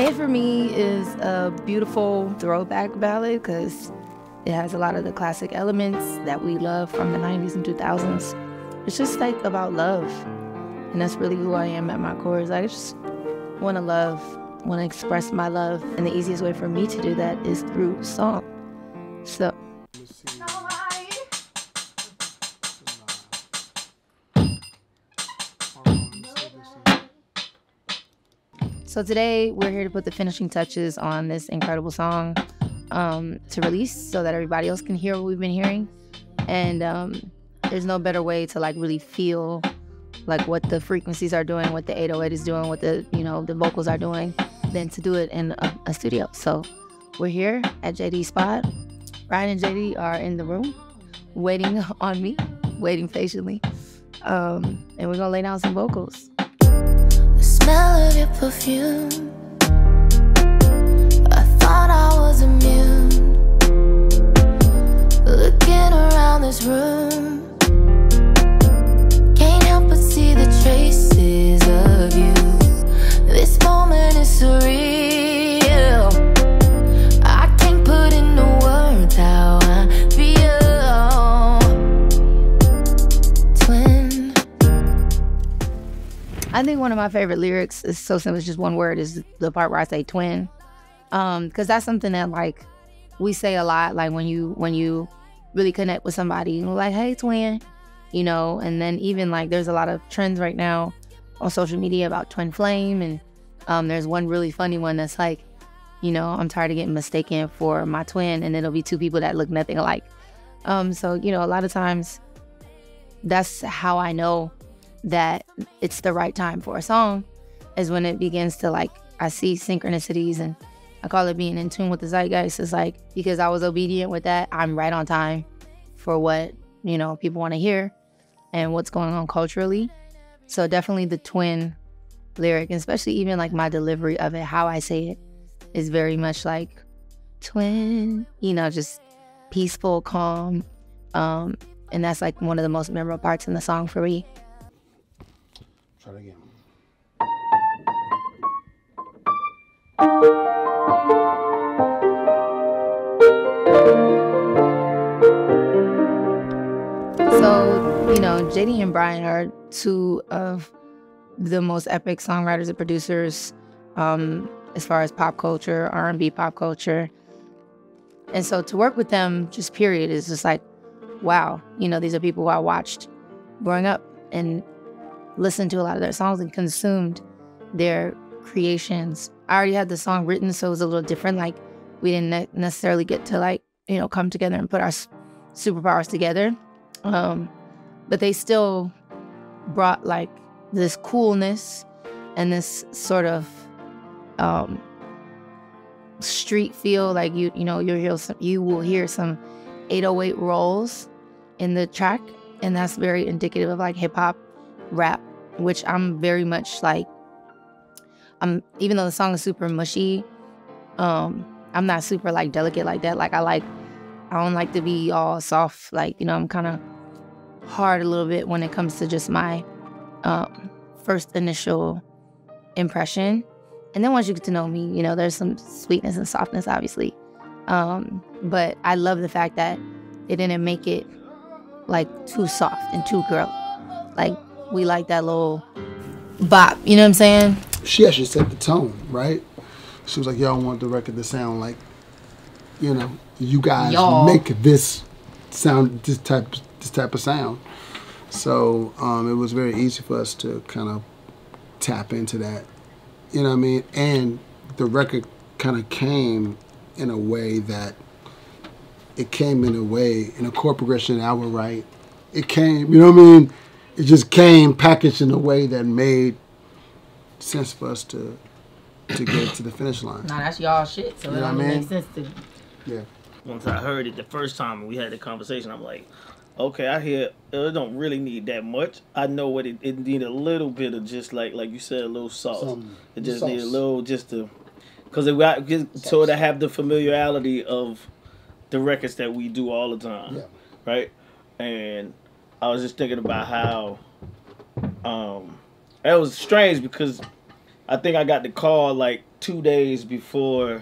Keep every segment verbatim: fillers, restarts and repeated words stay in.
Made for Me is a beautiful throwback ballad because it has a lot of the classic elements that we love from the nineties and two thousands. It's just like about love. And that's really who I am at my core. Is I just want to love, want to express my love. And the easiest way for me to do that is through song. So. So today we're here to put the finishing touches on this incredible song um, to release so that everybody else can hear what we've been hearing. And um, there's no better way to like really feel like what the frequencies are doing, what the eight oh eight is doing, what the, you know, the vocals are doing than to do it in a, a studio. So we're here at J D's spot. Ryan and J D are in the room waiting on me, waiting patiently. Um, and we're gonna lay down some vocals. The smell of your perfume, I thought I was immune. Looking around this room, can't help but see the traces of you. This moment is surreal, I can't put into words how I feel. Twin. I think one of my favorite lyrics is so simple, it's just one word, is the part where I say twin. Um, because that's something that like we say a lot, like when you when you really connect with somebody, you know, like, hey twin, you know. And then even like there's a lot of trends right now on social media about twin flame, and um, there's one really funny one that's like, you know, I'm tired of getting mistaken for my twin, and it'll be two people that look nothing alike. Um, so, you know, a lot of times that's how I know that it's the right time for a song, is when it begins to like, I see synchronicities, and I call it being in tune with the zeitgeist. It's like, because I was obedient with that, I'm right on time for what, you know, people want to hear and what's going on culturally. So definitely the twin lyric, especially even like my delivery of it, how I say it is very much like twin, you know, just peaceful, calm. Um, and that's like one of the most memorable parts in the song for me. Try it again. So, you know, J D and Brian are two of the most epic songwriters and producers um, as far as pop culture, R and B pop culture. And so to work with them, just period, is just like, wow. You know, these are people who I watched growing up and listened to a lot of their songs and consumed their creations. I already had the song written, so it was a little different. Like, we didn't ne- necessarily get to like, you know, come together and put our s- superpowers together. Um, but they still brought like this coolness and this sort of um, street feel. Like you, you know, you'll hear some, you will hear some eight oh eight rolls in the track, and that's very indicative of like hip hop, rap, which I'm very much like. I'm even though the song is super mushy, um, I'm not super like delicate like that. Like I like, I don't like to be all soft. Like, you know, I'm kind of hard a little bit when it comes to just my um, first initial impression. And then once you get to know me, you know, there's some sweetness and softness, obviously. Um, but I love the fact that it didn't make it like too soft and too girly. Like, we like that little bop, you know what I'm saying? She actually set the tone, right? She was like, y'all want the record to sound like, you know, you guys Y'all. make this sound, this type, this type of sound. So um, it was very easy for us to kind of tap into that, you know what I mean? And the record kind of came in a way that, it came in a way, in a chord progression I would write. It came, you know what I mean? It just came packaged in a way that made sense for us to to get to the finish line. Nah, that's y'all shit, so You it know what only I mean? makes sense to. Yeah. Once I heard it the first time and we had the conversation, I'm like, okay, I hear it don't really need that much. I know what it, it need a little bit of just like like you said, a little sauce. Some it just sauce. need a little just to, because it got just sort of have the familiarity of the records that we do all the time, Yeah. right? And I was just thinking about how um, that was strange because I think I got the call like two days before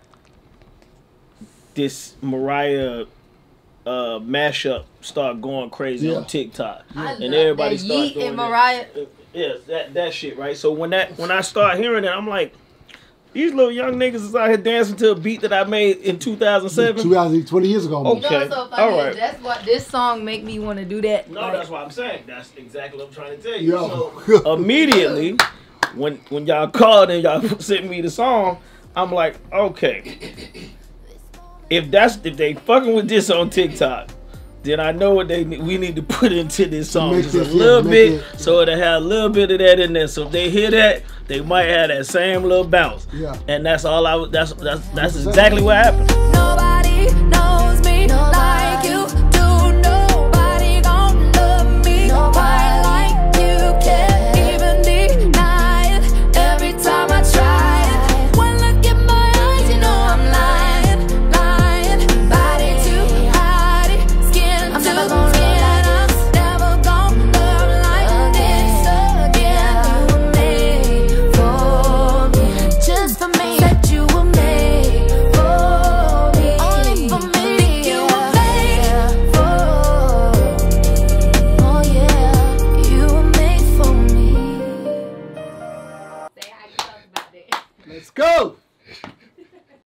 this Mariah uh, mashup started going crazy Yeah. on TikTok, I and love everybody that started Yeet doing and that. Mariah. Yeah, that that shit, right? So when that when I start hearing it, I'm like, these little young niggas is out here dancing to a beat that I made in two thousand seven. two thousand, twenty years ago. Okay. You know what's so funny? All right. Is that's what this song make me want to do that. No, Like, that's what I'm saying. That's exactly what I'm trying to tell you. Yo. So immediately, when when y'all called and y'all sent me the song, I'm like, okay, if that's if they fucking with this on TikTok, then I know what they we need to put into this song Make just a this, yeah, little make bit, it- so it'll have a little bit of that in there. So if they hear that, they might have that same little bounce. Yeah. And that's all I. That's that's that's exactly what happened. Nobody, nobody